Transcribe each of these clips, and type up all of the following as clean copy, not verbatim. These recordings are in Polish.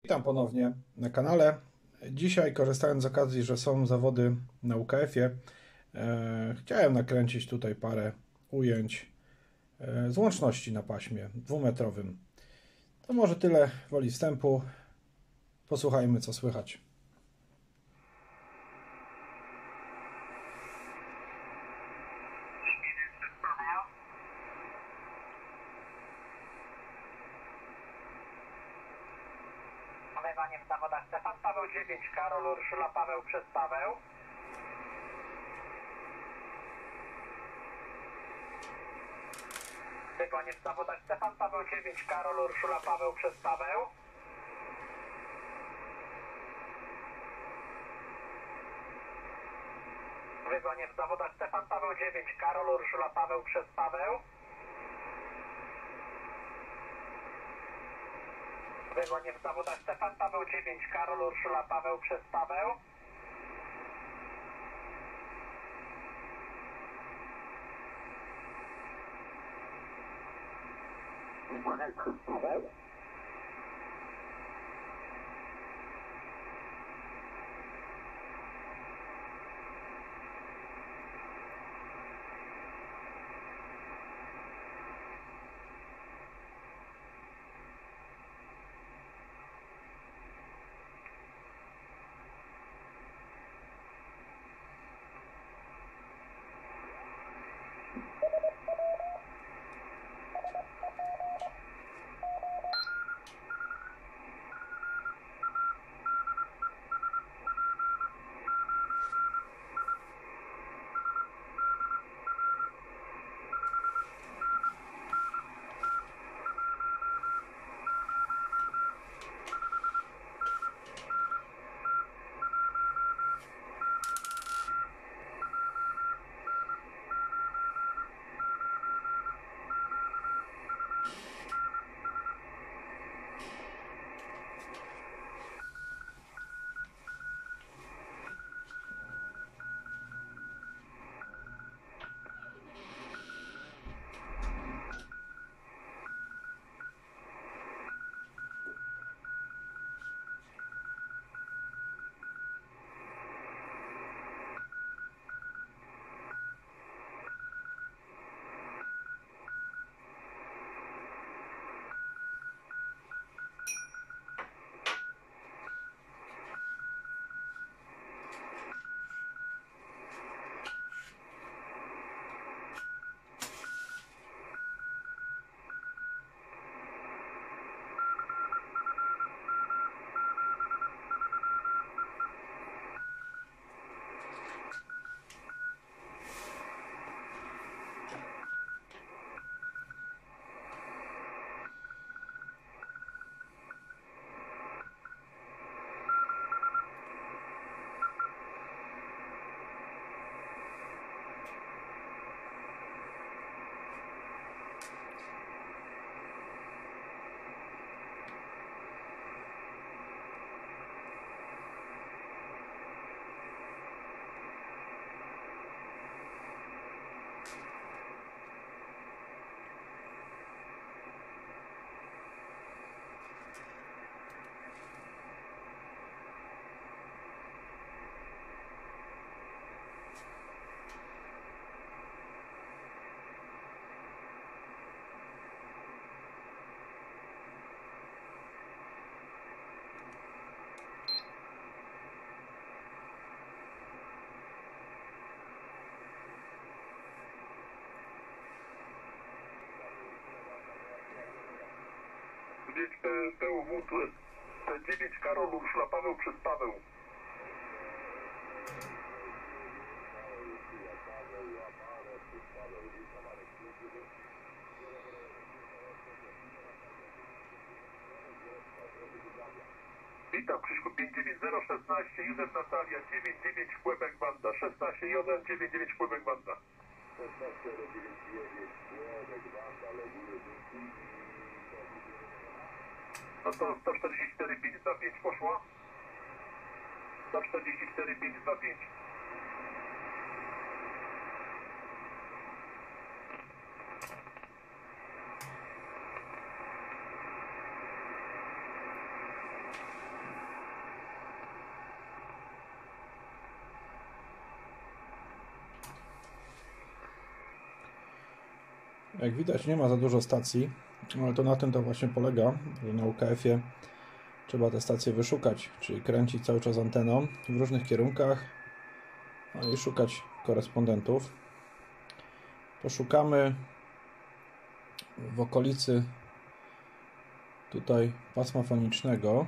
Witam ponownie na kanale. Dzisiaj, korzystając z okazji, że są zawody na UKF-ie, chciałem nakręcić tutaj parę ujęć z łączności na paśmie dwumetrowym. To może tyle woli wstępu. Posłuchajmy, co słychać. Wyzwanie w zawodach Stefan Paweł 9, Karol Urszula Paweł przez Paweł. Wyzwanie w zawodach Stefan Paweł 9, Karol Urszula Paweł przez Paweł. Wyzwanie w zawodach Stefan Paweł 9, Karol Urszula Paweł przez Paweł. Wyzwanie w zawodach Stefan Paweł 9, Karol Urszula Paweł przez Paweł. Paweł. PUW T9 Karol Urszula Paweł przez Paweł. Witam Krzyśku 59016 Józef Natalia 99 Kłębek Banda 16 J1 99 Kłębek Banda 16 99 Kłębek Banda no to 144 525 poszło 144 525. Jak widać, nie ma za dużo stacji, ale to na tym to właśnie polega, że na UKF-ie trzeba te stacje wyszukać, czyli kręcić cały czas anteną w różnych kierunkach, no i szukać korespondentów. Poszukamy w okolicy tutaj pasma fonicznego.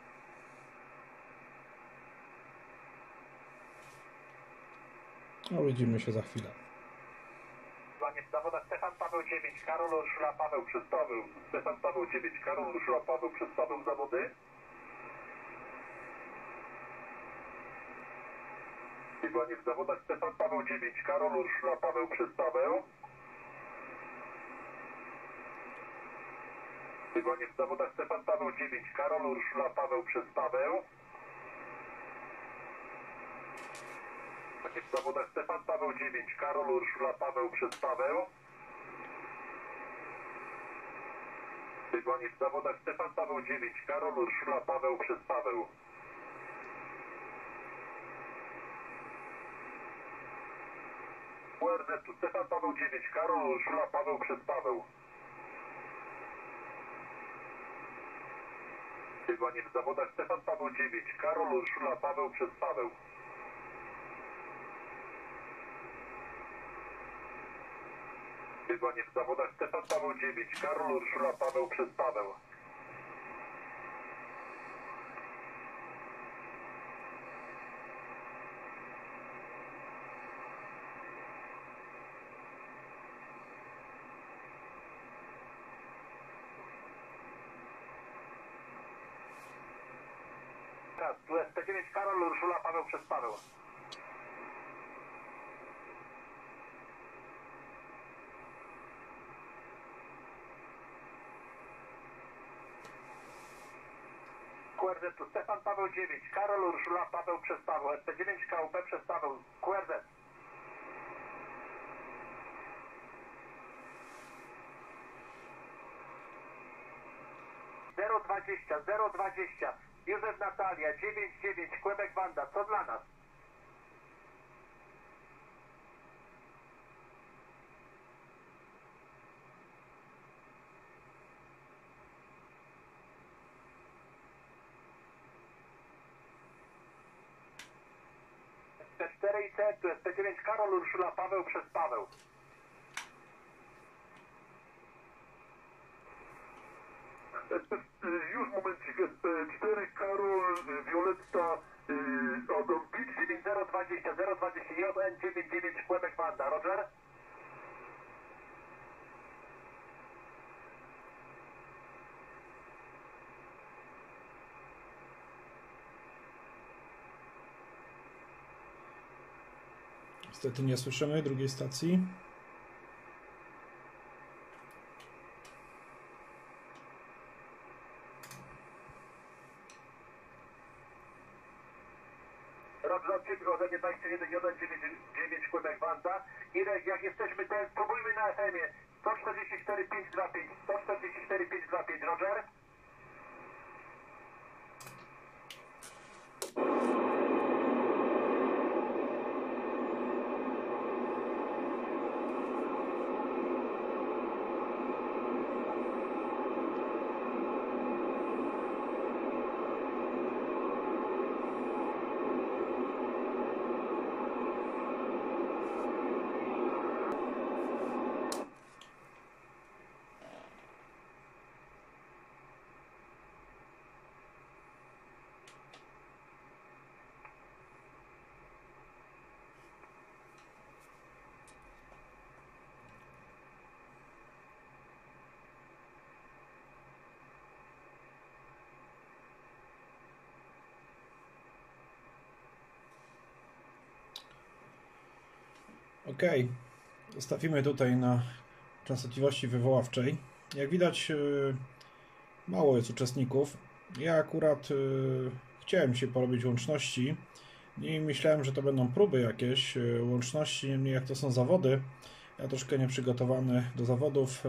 No, widzimy się za chwilę. W zawodach Stefan Paweł 9, Karol Urszula Paweł przez Paweł. Stefan Paweł 9, Karol Urszula Paweł przez Paweł zawody. Bieganie w zawodach Stefan Paweł 9, Karol Urszula Paweł przez Paweł. Bieganie w zawodach Stefan Paweł 9, Karol Urszula Paweł przez Paweł. W zawodach Stefan Paweł 9, Karol Urszula Paweł przez Paweł. Bieganie w zawodach Stefan Paweł 9, Karol Urszula Paweł przez Paweł. URZ tu Stefan Paweł 9, Karol Urszula Paweł przez Paweł. Bieganie w zawodach Stefan Paweł 9, Karol Urszula Paweł przez Paweł. Bieganie w zawodach Stefan Paweł 9, Karol Urszula Paweł przez Paweł. Tu jest T9, Karol Urszula Paweł przez Paweł. QRZ tu Stefan Paweł 9, Karol Urszula Paweł przez Paweł, ST9 KUP przez Paweł, QRZ. Zero 020, Józef Natalia, 99, Quebec Banda, co dla nas? T4 i C, tu jest T9, Karol Urszula Paweł przez Paweł. Już momencik, 4 Karol, Violetta, Adam Pitt. 020, JN 99, Quebec Banda, Roger? Niestety nie słyszymy drugiej stacji. Roger, przygodzenie 21, JN 99, Quebec Banda. Irek, jak jesteśmy teraz, spróbujmy na FM-ie. 144 525, 144 525, Roger? Ok, zostawimy tutaj na częstotliwości wywoławczej. Jak widać, mało jest uczestników. Ja akurat chciałem się porobić łączności i myślałem, że to będą próby jakieś łączności, niemniej jak to są zawody, ja troszkę nieprzygotowany do zawodów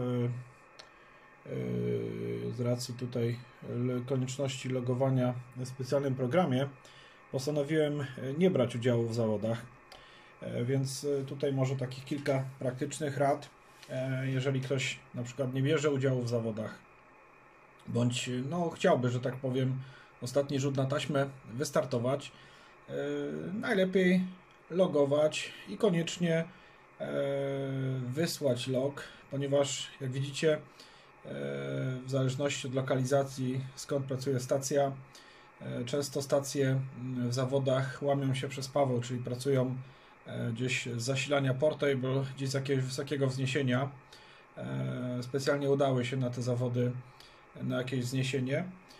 z racji tutaj konieczności logowania w specjalnym programie, postanowiłem nie brać udziału w zawodach. Więc tutaj może takich kilka praktycznych rad. jeżeli ktoś na przykład nie bierze udziału w zawodach, bądź no, chciałby, że tak powiem, ostatni rzut na taśmę wystartować, najlepiej logować i koniecznie wysłać log, ponieważ jak widzicie, w zależności od lokalizacji, skąd pracuje stacja, często stacje w zawodach łamią się przez paweł, czyli pracują gdzieś z zasilania portable, gdzieś z jakiegoś wysokiego wzniesienia. Specjalnie udały się na te zawody na jakieś wzniesienie.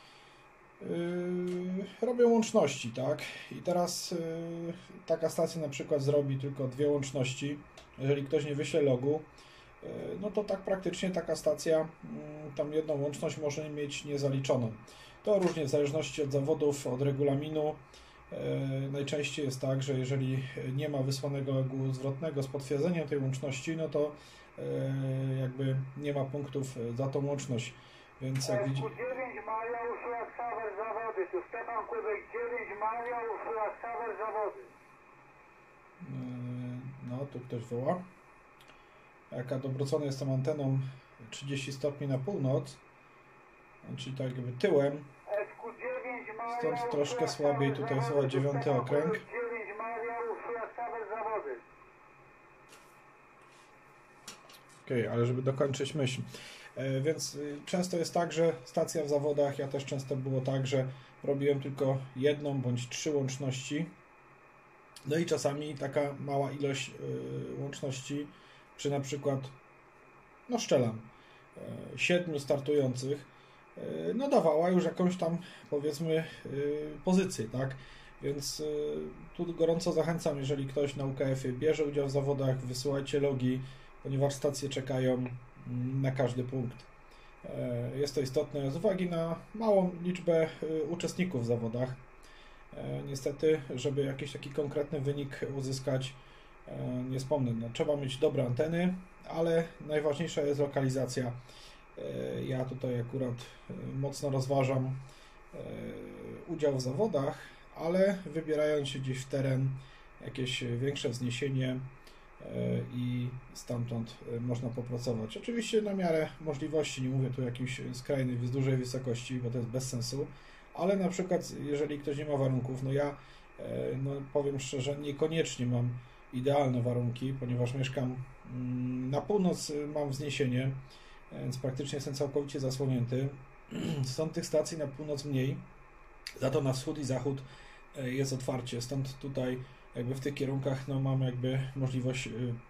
Robią łączności, tak? I teraz taka stacja na przykład zrobi tylko 2 łączności. Jeżeli ktoś nie wyśle logu, no to tak praktycznie taka stacja tam jedną łączność może mieć niezaliczoną. To różnie w zależności od zawodów, od regulaminu. Najczęściej jest tak, że jeżeli nie ma wysłanego logu zwrotnego z potwierdzeniem tej łączności, no to jakby nie ma punktów za tą łączność. Więc jak widzicie... 9 Maria Urszula Ksawer zawody. Tu Stefan Kłybek 9 Maria Urszula Ksawer zawody. No, tu ktoś woła. Jaka dobrócony jestem anteną 30 stopni na północ, czyli tak jakby tyłem. Stąd troszkę słabiej tutaj słowa 9 okręg. 9 Maria Urszula Ksawer zawody. Okej, ale żeby dokończyć myśl. Więc często jest tak, że stacja w zawodach, ja też często było tak, że robiłem tylko 1 bądź 3 łączności. No i czasami taka mała ilość łączności przy na przykład, no szczelam, 7 startujących, no dawała już jakąś tam, powiedzmy, pozycję, tak? Więc tu gorąco zachęcam, jeżeli ktoś na UKF-ie bierze udział w zawodach, wysyłajcie logi, ponieważ stacje czekają na każdy punkt. Jest to istotne z uwagi na małą liczbę uczestników w zawodach. Niestety, żeby jakiś taki konkretny wynik uzyskać, nie wspomnę, no, trzeba mieć dobre anteny, ale najważniejsza jest lokalizacja. Ja tutaj akurat mocno rozważam udział w zawodach, ale wybierając się gdzieś w teren, jakieś większe wzniesienie i stamtąd można popracować. Oczywiście na miarę możliwości, nie mówię tu o jakiejś skrajnej, dużej wysokości, bo to jest bez sensu, ale na przykład jeżeli ktoś nie ma warunków, no ja no powiem szczerze, niekoniecznie mam idealne warunki, ponieważ mieszkam na północ, mam wzniesienie, więc praktycznie jestem całkowicie zasłonięty. Stąd tych stacji na północ mniej, za to na wschód i zachód jest otwarcie, stąd tutaj jakby w tych kierunkach no mamy jakby możliwość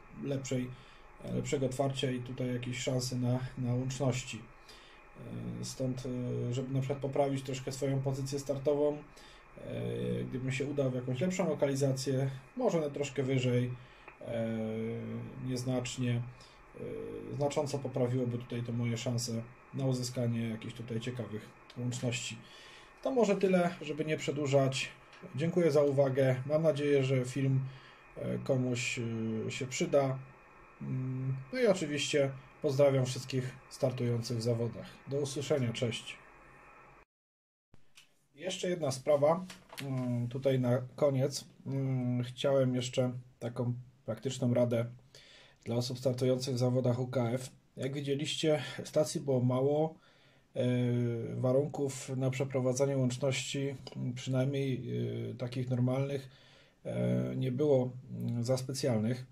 lepszego otwarcia i tutaj jakieś szanse na łączności. Stąd, żeby na przykład poprawić troszkę swoją pozycję startową, gdybym się udał w jakąś lepszą lokalizację, może na troszkę wyżej, nieznacznie, znacząco poprawiłoby tutaj to moje szanse na uzyskanie jakichś tutaj ciekawych łączności. To może tyle, żeby nie przedłużać. Dziękuję za uwagę. Mam nadzieję, że film komuś się przyda. No i oczywiście pozdrawiam wszystkich startujących w zawodach. Do usłyszenia. Cześć. Jeszcze jedna sprawa. Tutaj na koniec chciałem jeszcze taką praktyczną radę dla osób startujących w zawodach UKF. Jak widzieliście, stacji było mało. Warunków na przeprowadzanie łączności, przynajmniej takich normalnych, nie było za specjalnych.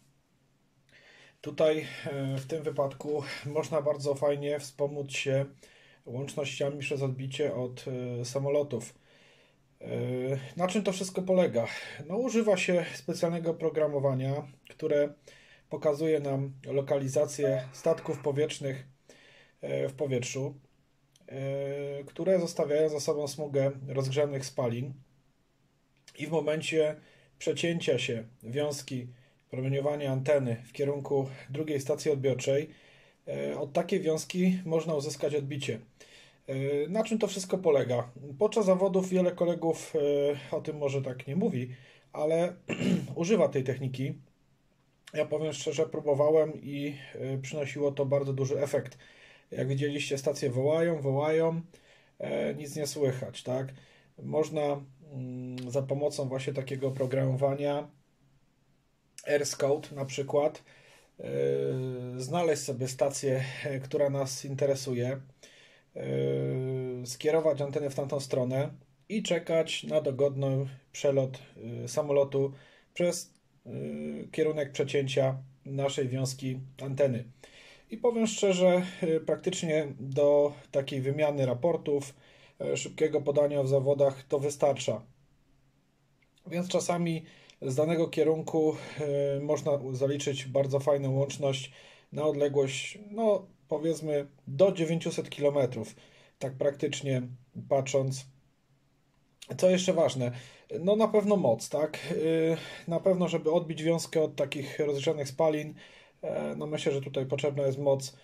Tutaj w tym wypadku można bardzo fajnie wspomóc się łącznościami przez odbicie od samolotów. Na czym to wszystko polega? No, używa się specjalnego oprogramowania, które pokazuje nam lokalizację statków powietrznych w powietrzu, które zostawiają za sobą smugę rozgrzanych spalin i w momencie przecięcia się wiązki promieniowania anteny w kierunku drugiej stacji odbiorczej, od takiej wiązki można uzyskać odbicie. Na czym to wszystko polega? Podczas zawodów wiele kolegów o tym może tak nie mówi, ale używa tej techniki. Ja powiem szczerze, próbowałem i przynosiło to bardzo duży efekt. Jak widzieliście, stacje wołają, nic nie słychać, tak? Można za pomocą właśnie takiego oprogramowania AirScout na przykład znaleźć sobie stację, która nas interesuje, skierować antenę w tamtą stronę i czekać na dogodny przelot samolotu przez kierunek przecięcia naszej wiązki anteny. I powiem szczerze, praktycznie do takiej wymiany raportów, szybkiego podania w zawodach to wystarcza. Więc czasami z danego kierunku można zaliczyć bardzo fajną łączność na odległość, no powiedzmy do 900 km, tak praktycznie patrząc. Co jeszcze ważne? No na pewno moc, tak? Na pewno, żeby odbić wiązkę od takich rozgrzanych spalin, no myślę, że tutaj potrzebna jest moc,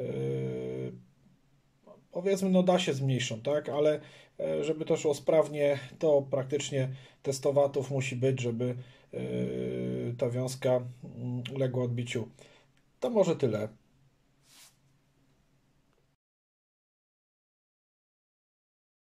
powiedzmy, no da się zmniejszą, tak? Ale żeby to szło sprawnie, to praktycznie te 100 W musi być, żeby ta wiązka uległa odbiciu. To może tyle.